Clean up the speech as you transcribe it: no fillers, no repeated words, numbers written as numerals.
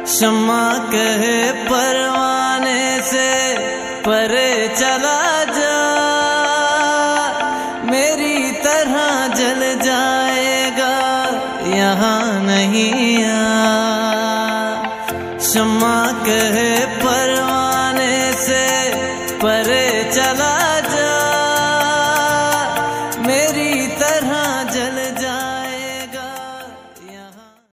शम्मा कहे परवाने से परे चला जा, मेरी तरह जल जाएगा यहाँ नहीं आ। शम्मा कहे परवाने से परे चला